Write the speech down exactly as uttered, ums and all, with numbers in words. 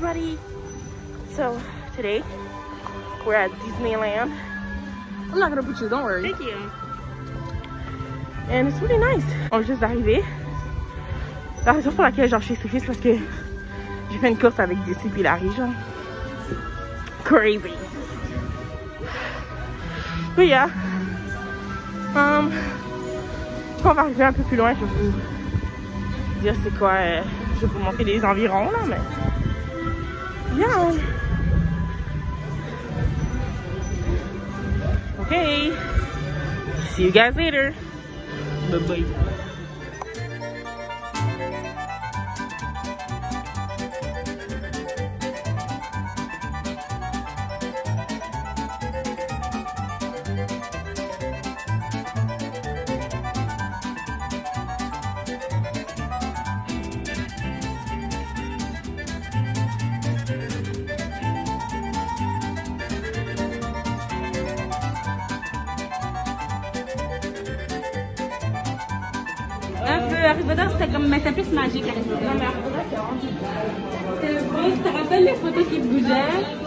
everybody. So today we're at Disneyland. I'm not gonna put you, don't worry. Thank you. And it's really nice. On vient juste d'arriver. La raison pour laquelle genre je suis stressée, c'est parce que j'ai fait une course avec Disney puis Larry, genre. Crazy. But yeah. Um, quand on va arriver un peu plus loin, je vais vous dire c'est quoi. Euh, je vais vous montrer les environs là, mais. Yeah. Okay. See you guys later. Bye bye. Harry Potter, c'était comme, mais c'était plus magique. Harry Potter. Non, mais Harry Potter, c'est vraiment. C'était beau, tu te rappelles les photos qui bougeaient?